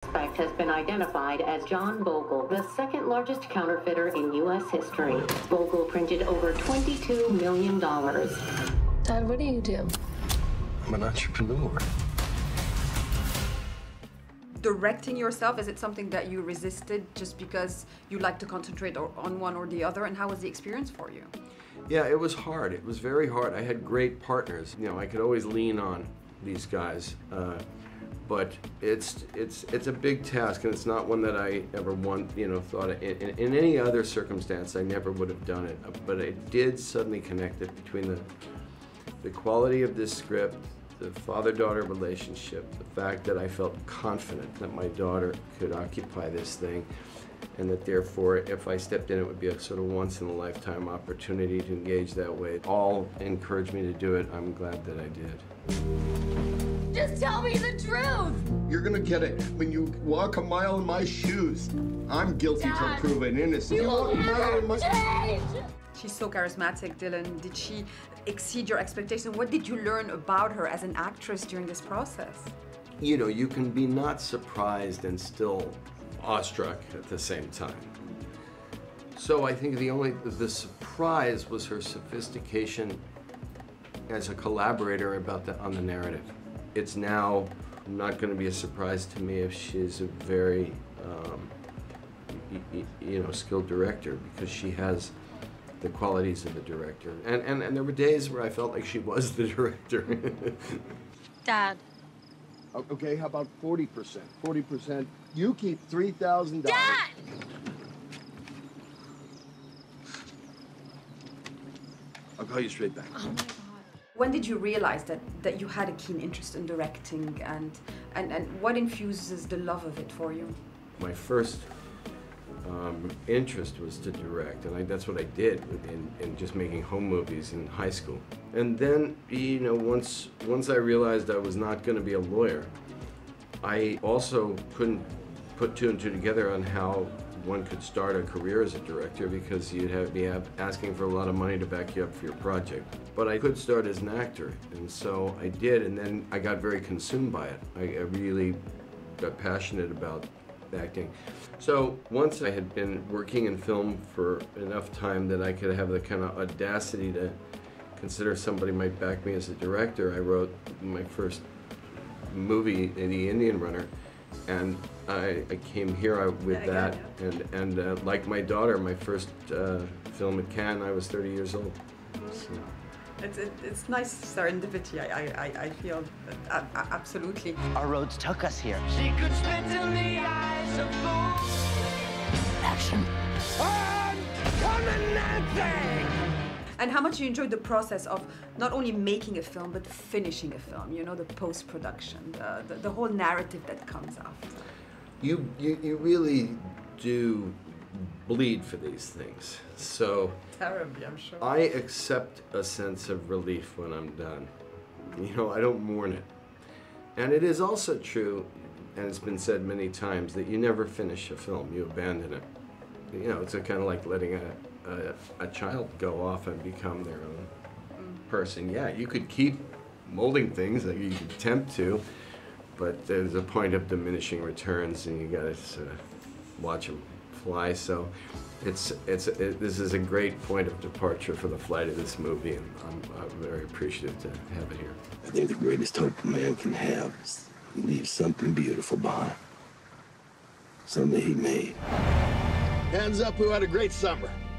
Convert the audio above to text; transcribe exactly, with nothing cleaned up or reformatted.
suspect has been identified as John Bogle, the second largest counterfeiter in U S history. Bogle printed over twenty-two million dollars. Dad, what do you do? I'm an entrepreneur. Directing yourself, is it something that you resisted just because you like to concentrate on one or the other? And how was the experience for you? Yeah, it was hard. It was very hard. I had great partners. You know, I could always lean on these guys. Uh, but it's it's it's a big task, and it's not one that I ever want, you know, thought of. In, in, in any other circumstance, I never would have done it. But I did suddenly connect it between the the quality of this script, the father-daughter relationship, the fact that I felt confident that my daughter could occupy this thing, and that therefore, if I stepped in, it would be a sort of once-in-a-lifetime opportunity to engage that way. All encouraged me to do it. I'm glad that I did. Just tell me the truth! You're gonna get it when you walk a mile in my shoes. I'm guilty Dad, till proven innocent. You will walk a mile in never my... change! She's so charismatic, Dylan. Did she exceed your expectations? What did you learn about her as an actress during this process? You know, you can be not surprised and still awestruck at the same time. So I think the only, the surprise was her sophistication as a collaborator about the, on the narrative. It's now not going to be a surprise to me if she's a very, um, y you know, skilled director, because she has the qualities of the director. And, and, and there were days where I felt like she was the director. Dad. Okay, how about forty percent? forty percent. You keep three thousand dollars. Dad! I'll call you straight back. Oh my God. When did you realize that, that you had a keen interest in directing, and, and, and what infuses the love of it for you? My first um, interest was to direct, and I, that's what I did in, in just making home movies in high school. And then, you know, once, once I realized I was not going to be a lawyer, I also couldn't put two and two together on how one could start a career as a director, because you'd have be have asking for a lot of money to back you up for your project. But I could start as an actor, and so I did, and then I got very consumed by it. I, I really got passionate about acting. So once I had been working in film for enough time that I could have the kind of audacity to consider somebody might back me as a director, I wrote my first movie, The Indian Runner, and I, I came here with that, and, and uh, like my daughter, my first uh, film at Cannes, I was thirty years old. So. It's, it, it's nice serendipity, I, I, I feel, uh, absolutely. Our roads took us here. She could spit in the eyes of fools. Action. I'm coming Nancy! And how much you enjoyed the process of not only making a film, but finishing a film, you know, the post-production, the, the, the whole narrative that comes after. You, you, you really do bleed for these things. So Terribly, I'm sure. I accept a sense of relief when I'm done. You know, I don't mourn it. And it is also true, and it's been said many times, that you never finish a film, you abandon it. You know, it's kind of like letting a, a, a child go off and become their own mm. person. Yeah, you could keep molding things, like you could attempt to, but there's a point of diminishing returns, and you gotta uh, watch them fly. So it's, it's, it, this is a great point of departure for the flight of this movie, and I'm, I'm very appreciative to have it here. I think the greatest hope a man can have is he leaves something beautiful behind. Something he made. Hands up who had a great summer.